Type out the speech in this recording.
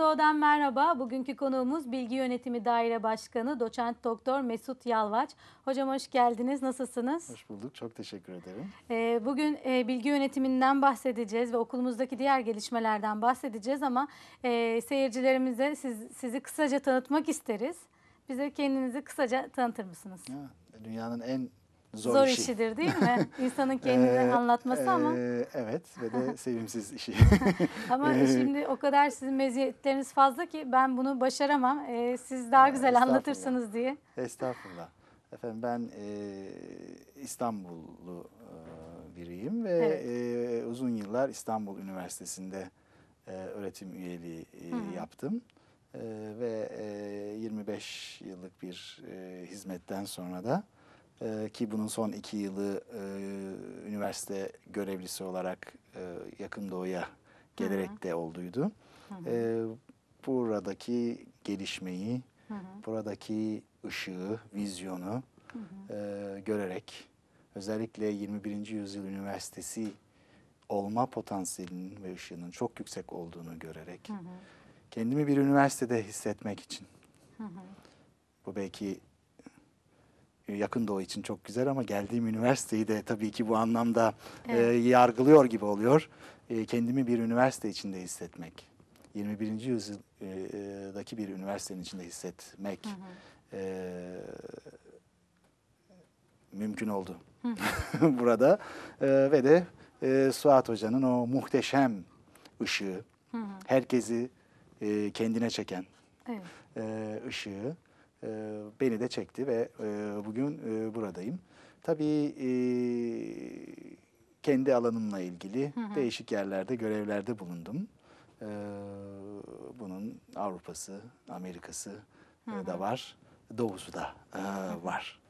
TVO'dan merhaba. Bugünkü konuğumuz Bilgi Yönetimi Daire Başkanı Doçent Doktor Mesut Yalvaç. Hocam hoş geldiniz. Nasılsınız? Hoş bulduk. Çok teşekkür ederim. Bugün bilgi yönetiminden bahsedeceğiz ve okulumuzdaki diğer gelişmelerden bahsedeceğiz ama seyircilerimize sizi kısaca tanıtmak isteriz. Bize kendinizi kısaca tanıtır mısınız? Dünyanın en Zor işi. işidir değil mi? İnsanın kendini anlatması ama. Evet ve de sevimsiz işi. Ama şimdi o kadar sizin meziyetleriniz fazla ki ben bunu başaramam. Siz daha güzel Estağfurullah. anlatırsınız diye. Estağfurullah. Efendim ben İstanbullu biriyim ve Evet. uzun yıllar İstanbul Üniversitesi'nde öğretim üyeliği yaptım. Ve 25 yıllık bir hizmetten sonra da ki bunun son 2 yılı üniversite görevlisi olarak Yakın Doğu'ya gelerek de olduydu. Buradaki gelişmeyi, buradaki ışığı, vizyonu görerek özellikle 21. yüzyıl üniversitesi olma potansiyelinin ve ışığının çok yüksek olduğunu görerek kendimi bir üniversitede hissetmek için. Bu belki Yakın Doğu için çok güzel ama geldiğim üniversiteyi de tabii ki bu anlamda yargılıyor gibi oluyor. Kendimi bir üniversite içinde hissetmek, 21. yüzyıldaki bir üniversitenin içinde hissetmek mümkün oldu burada. Ve de Suat Hoca'nın o muhteşem ışığı, herkesi kendine çeken ışığı beni de çekti ve bugün buradayım. Tabii kendi alanımla ilgili değişik yerlerde, görevlerde bulundum. Bunun Avrupa'sı, Amerika'sı da var, Doğu'su da var.